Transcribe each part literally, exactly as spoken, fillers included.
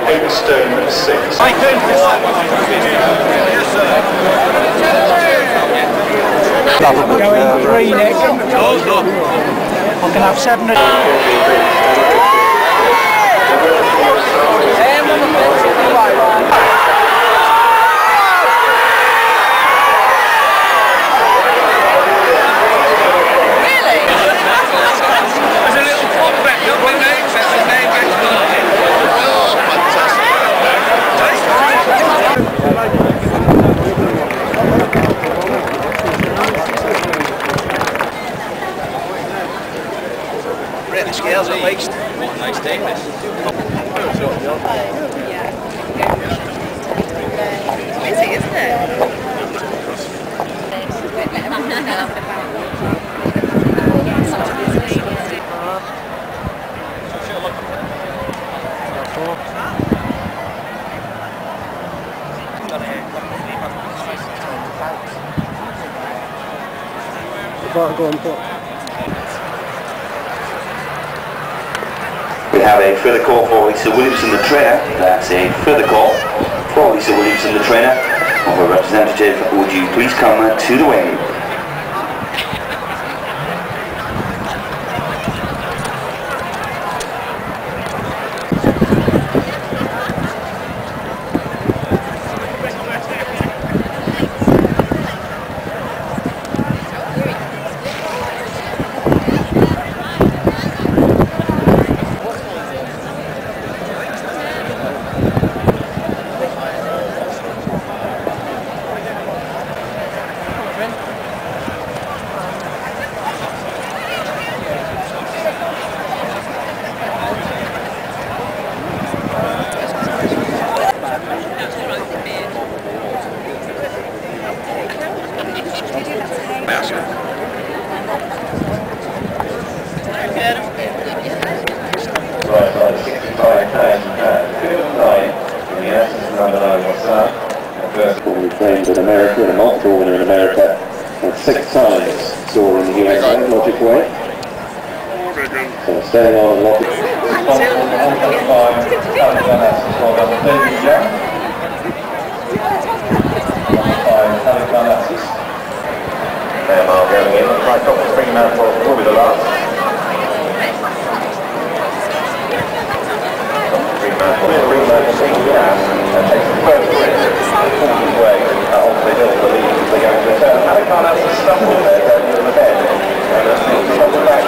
Overstone number six. Going green, Nick. I can have seven. The scales at least. What a nice day this. Busy, isn't it? Go on, put. We have a further call for Lisa Williamson, the trainer. That's a further call for Lisa Williamson, the trainer. Of a representative, would you please come to the wing? Right, right, sixty-five, nine, field nine, in the absence of number nine, what's that? First When we trained in America, and a multiple winner in America, and six times saw in the U S A, Logic Way. So staying on and Logic. Responsible for one twenty-five, Alex Van well done, David Jack. Five, Alex Van Assis. There, Mark going in, try top of three man for probably the last. Three man for three man for three man, and takes the first win, forty way, off the hill, the lead, they go to the turn. Alex Van Assis stumbled there, going to the bed, and uh, stumbled back.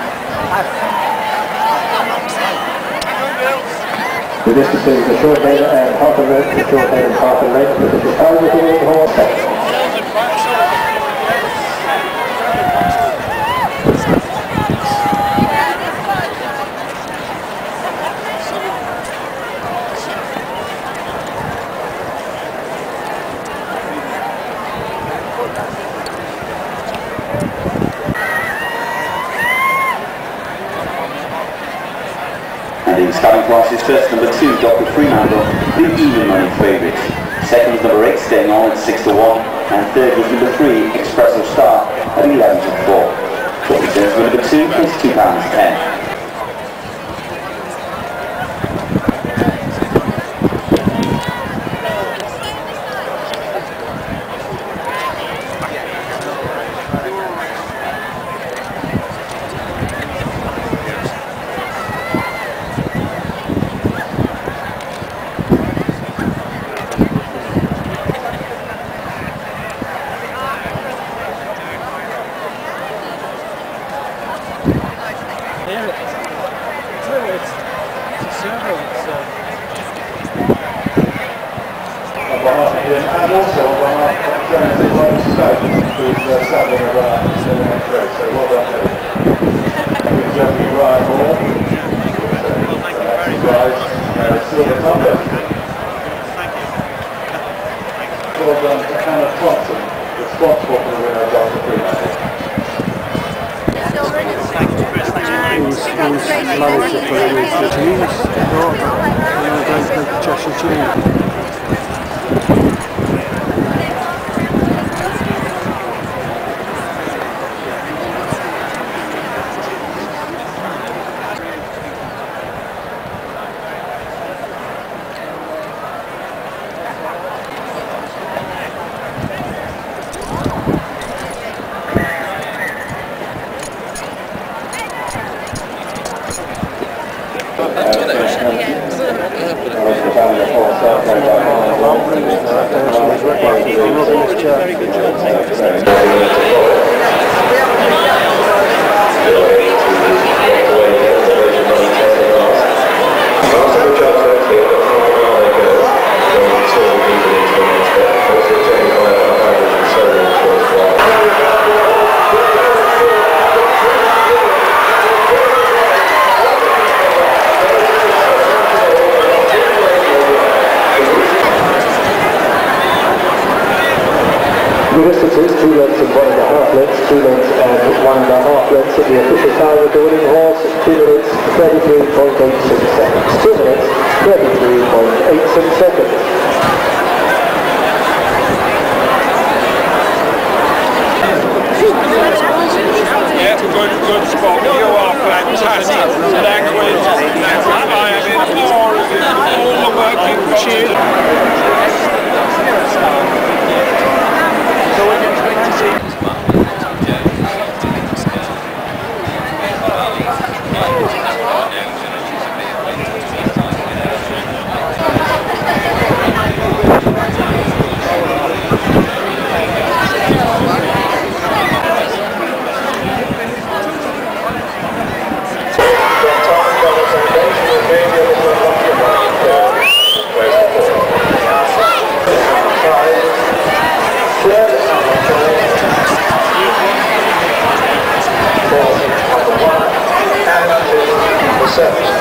The distance is the short lane and half a lane, the short lane and half a lane. This is all within the whole. And the starting class is first number two, Doctor Fremantle, the even money favourite. Second was number eight, Staying On at six to one, and third was number three, Espresso Star at eleven to four. What returns for number two is two pounds ten. And also on behalf of Jones Ryan Stoke, who's uh, sadly in the next race, so well done to him. Good job to Ryan Moore. Thank you guys. Uh, silver tumbler. Well done to Hannah Thompson, responsible for the winner of Doctor Fremantle. Manager for the teams, going to Cheshire team. Very good job. The distance is two lengths and one and a half lengths, two lengths and one and a half lengths of the official time of the winning horse, two minutes, thirty-three point eight six seconds. two minutes, thirty-three point eight six seconds. Yeah, good, good spot. You are fantastic. Language, I am in awe of you. All the work you've got to do. So we can expect to see. Service.